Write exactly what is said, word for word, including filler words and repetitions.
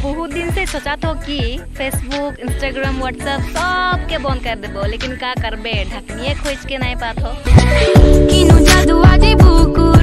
बहुत दिन से सोचा तो कि फेसबुक इंस्टाग्राम व्हाट्सएप सब के बंद कर देबो, लेकिन का करबे ढकनिए खोज के नहीं पात हो।